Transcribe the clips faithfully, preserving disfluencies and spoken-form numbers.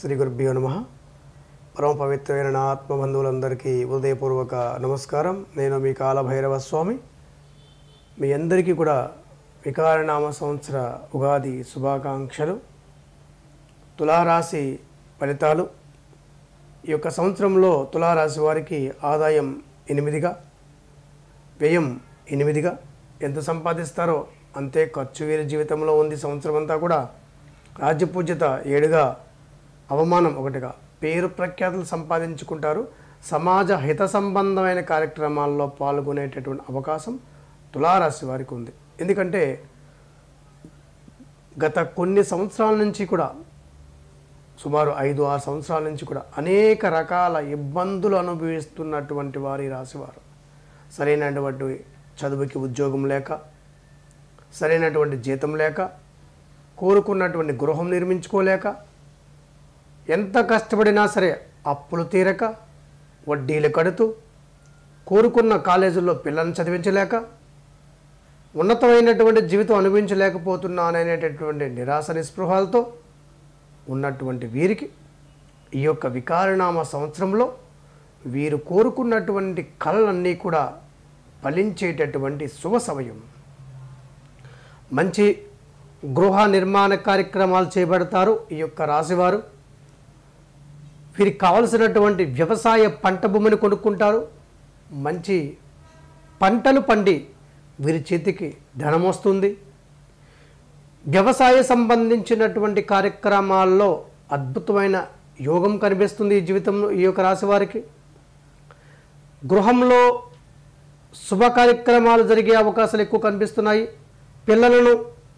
శ్రీ గురుభ్యో నమః. పరమ పవిత్రమైన నా ఆత్మబంధువులందరికీ హృదయపూర్వక నమస్కారం. నేను మీ కాలభైరవ స్వామి. మీ అందరికీ కూడా వికారనామ సంవత్సర ఉగాది శుభాకాంక్షలు. తులారాశి ఫలితాలు. ఈ యొక్క సంవత్సరంలో తులారాశి వారికి ఆదాయం ఎనిమిదిగా, వ్యయం ఎనిమిదిగా. ఎంత సంపాదిస్తారో అంతే ఖర్చు వీరి జీవితంలో ఉంది. సంవత్సరం అంతా కూడా రాజ్యపూజ్యత ఏడుగా, అవమానం ఒకటిగా, పేరు ప్రఖ్యాతులు సంపాదించుకుంటారు. సమాజ హిత సంబంధమైన కార్యక్రమాల్లో పాల్గొనేటటువంటి అవకాశం తులారాశి వారికి ఉంది. ఎందుకంటే గత కొన్ని సంవత్సరాల నుంచి కూడా, సుమారు ఐదు ఆరు సంవత్సరాల నుంచి కూడా అనేక రకాల ఇబ్బందులు అనుభవిస్తున్నటువంటి వారి రాశివారు. సరైనటువంటి చదువుకి ఉద్యోగం లేక, సరైనటువంటి జీతం లేక, కోరుకున్నటువంటి గృహం నిర్మించుకోలేక, ఎంత కష్టపడినా సరే అప్పులు తీరక, వడ్డీలు కడుతూ, కోరుకున్న కాలేజీల్లో పిల్లల్ని చదివించలేక, ఉన్నతమైనటువంటి జీవితం అనుభవించలేకపోతున్నాననేటటువంటి నిరాశ నిస్పృహాలతో ఉన్నటువంటి వీరికి ఈ యొక్క వికారనామ సంవత్సరంలో వీరు కోరుకున్నటువంటి కళలన్నీ కూడా ఫలించేటటువంటి శుభ సమయం. మంచి గృహ నిర్మాణ కార్యక్రమాలు చేపడతారు ఈ యొక్క రాశివారు. వీరికి కావలసినటువంటి వ్యవసాయ పంట భూమిని కొనుక్కుంటారు. మంచి పంటలు పండి వీరి చేతికి ధనం వస్తుంది. వ్యవసాయ సంబంధించినటువంటి కార్యక్రమాల్లో అద్భుతమైన యోగం కనిపిస్తుంది ఈ జీవితంలో ఈ యొక్క రాశి వారికి. గృహంలో శుభ కార్యక్రమాలు జరిగే అవకాశాలు ఎక్కువ కనిపిస్తున్నాయి. పిల్లలను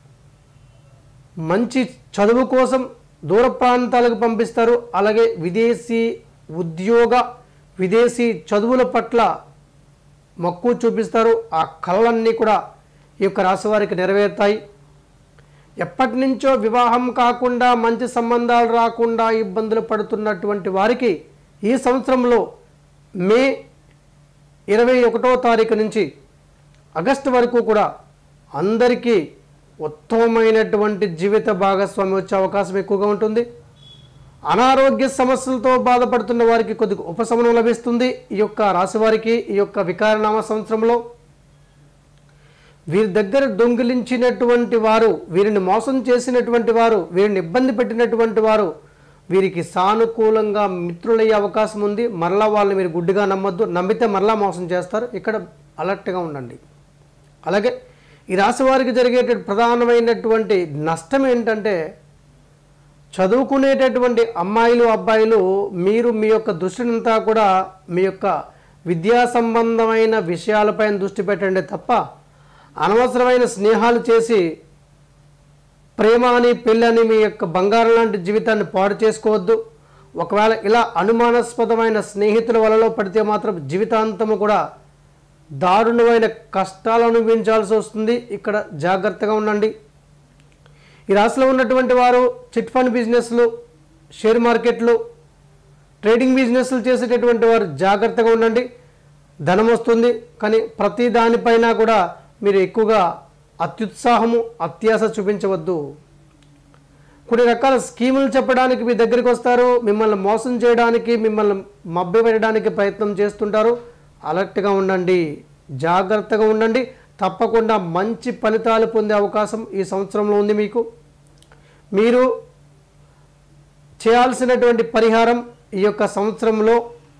మంచి చదువు కోసం దూర ప్రాంతాలకు పంపిస్తారు. అలాగే విదేశీ ఉద్యోగ, విదేశీ చదువుల పట్ల మక్కువ చూపిస్తారు. ఆ కళలన్నీ కూడా ఈ యొక్క రాశి వారికి నెరవేరుతాయి. ఎప్పటి నుంచో వివాహం కాకుండా, మంచి సంబంధాలు రాకుండా ఇబ్బందులు పడుతున్నటువంటి వారికి ఈ సంవత్సరంలో మే ఇరవై ఒకటో తారీఖు నుంచి ఆగస్టు వరకు కూడా అందరికీ ఉత్తమమైనటువంటి జీవిత భాగస్వామి వచ్చే అవకాశం ఎక్కువగా ఉంటుంది. అనారోగ్య సమస్యలతో బాధపడుతున్న వారికి కొద్దిగా ఉపశమనం లభిస్తుంది ఈ యొక్క రాశి వారికి. ఈ యొక్క వికారనామ సంవత్సరంలో వీరి దగ్గర దొంగిలించినటువంటి వారు, వీరిని మోసం చేసినటువంటి వారు, వీరిని ఇబ్బంది పెట్టినటువంటి వారు వీరికి సానుకూలంగా మిత్రులయ్యే అవకాశం ఉంది. మరలా వాళ్ళని మీరు గుడ్డిగా నమ్మొద్దు. నమ్మితే మరలా మోసం చేస్తారు. ఇక్కడ అలర్ట్గా ఉండండి. అలాగే ఈ రాశి వారికి జరిగేట ప్రధానమైనటువంటి నష్టం ఏంటంటే, చదువుకునేటటువంటి అమ్మాయిలు అబ్బాయిలు మీరు మీ యొక్క దృష్టినంతా కూడా మీ యొక్క విద్యా సంబంధమైన విషయాలపైన దృష్టి పెట్టండి తప్ప అనవసరమైన స్నేహాలు చేసి ప్రేమ అని, పెళ్ళని మీ యొక్క బంగారం లాంటి జీవితాన్ని పాడు చేసుకోవద్దు. ఒకవేళ ఇలా అనుమానాస్పదమైన స్నేహితుల వలలో పడితే మాత్రం జీవితాంతము కూడా దారుణమైన కష్టాలు అనుభవించాల్సి వస్తుంది. ఇక్కడ జాగ్రత్తగా ఉండండి. ఈ రాశిలో ఉన్నటువంటి వారు చిట్ ఫండ్ బిజినెస్లు, షేర్ మార్కెట్లు, ట్రేడింగ్ బిజినెస్లు చేసేటటువంటి వారు జాగ్రత్తగా ఉండండి. ధనం వస్తుంది, కానీ ప్రతి దానిపైన కూడా మీరు ఎక్కువగా అత్యుత్సాహము, అత్యాశ చూపించవద్దు. కొన్ని రకాల స్కీములు చెప్పడానికి మీ దగ్గరికి వస్తారు. మిమ్మల్ని మోసం చేయడానికి, మిమ్మల్ని మభ్యపెట్టడానికి ప్రయత్నం చేస్తుంటారు. అలర్ట్గా ఉండండి, జాగ్రత్తగా ఉండండి. తప్పకుండా మంచి ఫలితాలు పొందే అవకాశం ఈ సంవత్సరంలో ఉంది మీకు. మీరు చేయాల్సినటువంటి పరిహారం ఈ యొక్క సంవత్సరంలో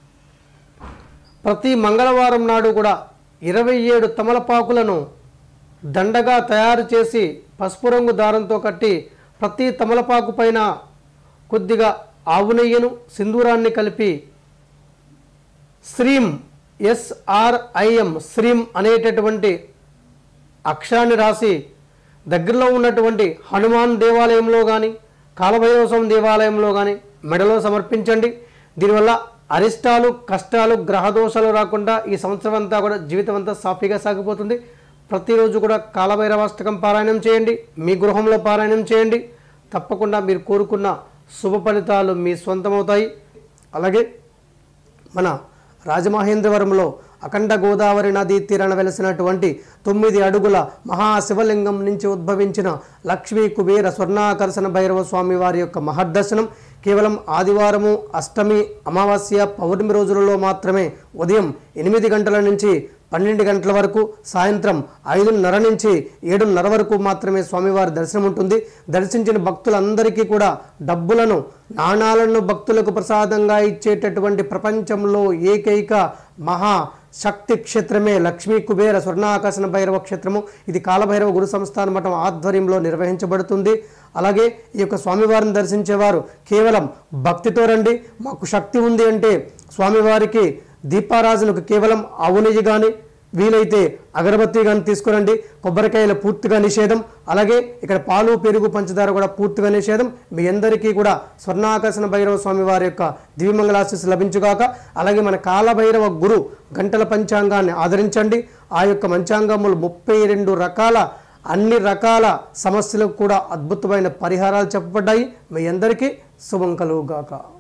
ప్రతి మంగళవారం నాడు కూడా ఇరవై ఏడు తమలపాకులను దండగా తయారు చేసి పసుపు రంగు దారంతో కట్టి ప్రతి తమలపాకు పైన కొద్దిగా ఆవు నెయ్యను, సింధూరాన్ని కలిపి శ్రీం, ఎస్ఆర్ఐఎం, శ్రీం అనేటటువంటి అక్షరాన్ని రాసి దగ్గరలో ఉన్నటువంటి హనుమాన్ దేవాలయంలో కానీ, కాలభైరవ స్వామి దేవాలయంలో కానీ మెడలో సమర్పించండి. దీనివల్ల అరిష్టాలు, కష్టాలు, గ్రహదోషాలు రాకుండా ఈ సంవత్సరం అంతా కూడా జీవితం అంతా సాఫీగా సాగిపోతుంది. ప్రతిరోజు కూడా కాలభైరవాష్టకం పారాయణం చేయండి. మీ గృహంలో పారాయణం చేయండి. తప్పకుండా మీరు కోరుకున్న శుభ ఫలితాలు మీ సొంతమవుతాయి. అలాగే మన రాజమహేంద్రవరంలో అఖండ గోదావరి నదీ తీరాన వెలసినటువంటి తొమ్మిది అడుగుల మహాశివలింగం నుంచి ఉద్భవించిన లక్ష్మీ కుబేర స్వర్ణాకర్షణ భైరవ స్వామి వారి యొక్క మహర్దర్శనం కేవలం ఆదివారము, అష్టమి, అమావాస్య, పౌర్ణమి రోజులలో మాత్రమే ఉదయం ఎనిమిది గంటల నుంచి పన్నెండు గంటల వరకు, సాయంత్రం ఐదున్నర నుంచి ఏడున్నర వరకు మాత్రమే స్వామివారి దర్శనం ఉంటుంది. దర్శించిన భక్తులందరికీ కూడా డబ్బులను, నాణాలను భక్తులకు ప్రసాదంగా ఇచ్చేటటువంటి ప్రపంచంలో ఏకైక మహా శక్తి క్షేత్రమే లక్ష్మీ కుబేర స్వర్ణాకర్షణ భైరవ క్షేత్రము. ఇది కాలభైరవ గురు సంస్థాన మఠం ఆధ్వర్యంలో నిర్వహించబడుతుంది. అలాగే ఈ యొక్క స్వామివారిని దర్శించేవారు కేవలం భక్తితో రండి. మాకు శక్తి ఉంది అంటే స్వామివారికి దీపారాజులకు కేవలం ఆవు నెయ్యి కానీ, వీలైతే అగరబత్తి కానీ తీసుకురండి. కొబ్బరికాయలు పూర్తిగా నిషేధం. అలాగే ఇక్కడ పాలు, పెరుగు, పంచదార కూడా పూర్తిగా నిషేధం. మీ అందరికీ కూడా స్వర్ణాకర్షణ భైరవ స్వామి వారి యొక్క దివ్యమంగళాశీస్సు లభించుగాక. అలాగే మన కాలభైరవ గురు గంటల పంచాంగాన్ని ఆదరించండి. ఆ యొక్క పంచాంగములు ముప్పై రెండు రకాల అన్ని రకాల సమస్యలకు కూడా అద్భుతమైన పరిహారాలు చెప్పబడ్డాయి. మీ అందరికీ శుభం కలుగుగాక.